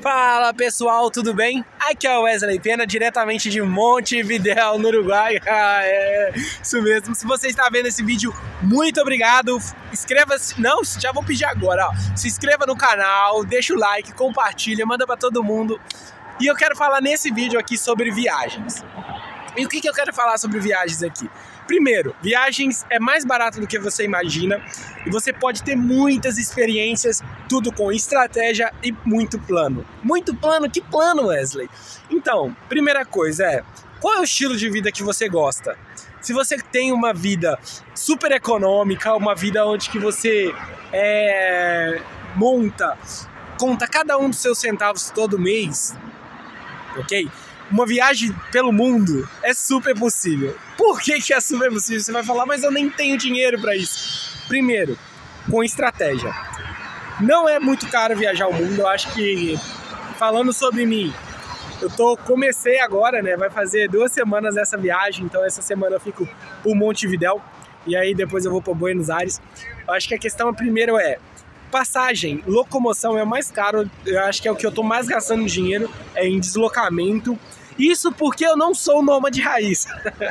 Fala pessoal, tudo bem? Aqui é o Wesley Pena, diretamente de Montevidéu, no Uruguai. Isso mesmo. Se você está vendo esse vídeo, muito obrigado. Inscreva-se, não, já vou pedir agora, ó. Se inscreva no canal, deixa o like, compartilha, manda para todo mundo. E eu quero falar nesse vídeo aqui sobre viagens. E o que eu quero falar sobre viagens aqui? Primeiro, viagens é mais barato do que você imagina e você pode ter muitas experiências, tudo com estratégia e muito plano. Muito plano? Que plano, Wesley? Então, primeira coisa é, qual é o estilo de vida que você gosta? Se você tem uma vida super econômica, uma vida onde que você conta cada um dos seus centavos todo mês, ok? Uma viagem pelo mundo é super possível. Por que é super possível? Você vai falar, mas eu nem tenho dinheiro para isso. Primeiro, com estratégia. Não é muito caro viajar o mundo. Eu acho que, falando sobre mim, comecei agora, né? Vai fazer 2 semanas essa viagem. Então essa semana eu fico por Montevidéu. E aí depois eu vou para Buenos Aires. Eu acho que a questão primeiro é passagem, locomoção é o mais caro. Eu acho que é o que eu tô mais gastando dinheiro, é em deslocamento. Isso porque eu não sou nômade raiz.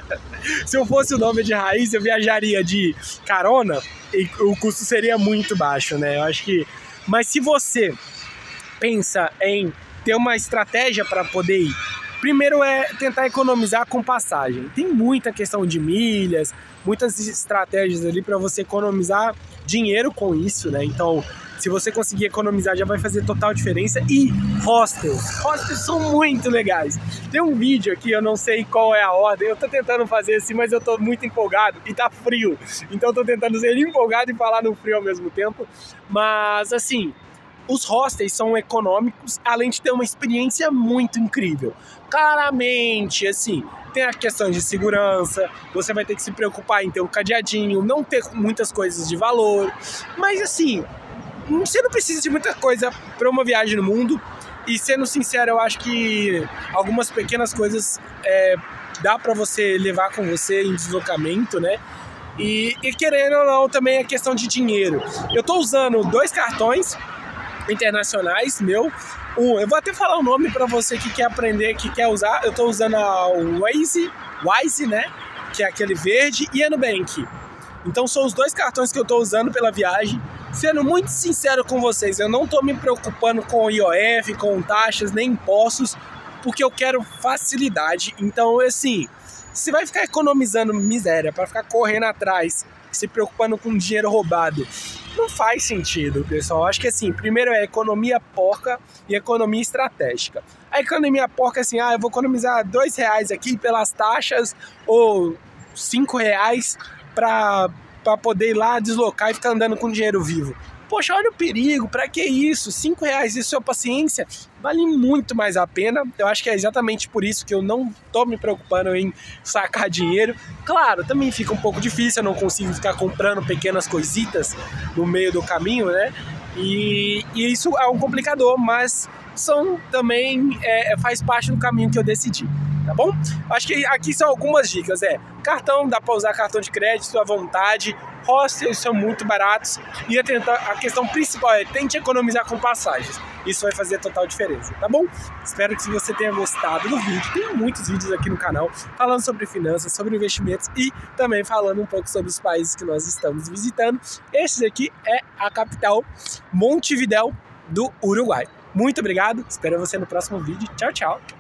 Se eu fosse o nômade raiz, eu viajaria de carona e o custo seria muito baixo, né? Eu acho que... Mas se você pensa em ter uma estratégia para poder ir, primeiro é tentar economizar com passagem. Tem muita questão de milhas, muitas estratégias ali para você economizar dinheiro com isso, né? Então, se você conseguir economizar, já vai fazer total diferença. E hostels. Hostels são muito legais. Tem um vídeo aqui, eu não sei qual é a ordem. Eu tô tentando fazer assim, mas eu tô muito empolgado e tá frio. Então, eu tô tentando ser empolgado e falar no frio ao mesmo tempo. Mas, assim, os hostels são econômicos, além de ter uma experiência muito incrível. Claramente, assim, tem a questão de segurança, você vai ter que se preocupar em ter um cadeadinho, não ter muitas coisas de valor. Mas, assim, você não precisa de muita coisa para uma viagem no mundo. E sendo sincero, eu acho que algumas pequenas coisas dá para você levar com você em deslocamento, né? E querendo ou não, também é questão de dinheiro. Eu tô usando 2 cartões internacionais, eu vou até falar o nome para você que quer aprender, que quer usar. Eu tô usando a Wise, né? Que é aquele verde, e a Nubank. Então são os 2 cartões que eu tô usando pela viagem. Sendo muito sincero com vocês, eu não tô me preocupando com IOF, com taxas, nem impostos, porque eu quero facilidade. Então, assim, você vai ficar economizando miséria para ficar correndo atrás, se preocupando com dinheiro roubado, não faz sentido, pessoal. Acho que, assim, primeiro é economia porca e economia estratégica. A economia porca é assim, eu vou economizar R$2 aqui pelas taxas ou R$5 para poder ir lá deslocar e ficar andando com dinheiro vivo. Poxa, olha o perigo, pra que isso? R$5 e sua paciência vale muito mais a pena. Eu acho que é exatamente por isso que eu não tô me preocupando em sacar dinheiro. Claro, também fica um pouco difícil, eu não consigo ficar comprando pequenas coisitas no meio do caminho, né? E isso é um complicador, mas também faz parte do caminho que eu decidi, tá bom? Acho que aqui são algumas dicas, cartão, dá para usar cartão de crédito à vontade, hostels são muito baratos, e a questão principal tente economizar com passagens, isso vai fazer total diferença, tá bom? Espero que você tenha gostado do vídeo, tem muitos vídeos aqui no canal falando sobre finanças, sobre investimentos e também falando um pouco sobre os países que nós estamos visitando. Esse aqui é a capital, Montevidéu do Uruguai. Muito obrigado, espero você no próximo vídeo. Tchau, tchau!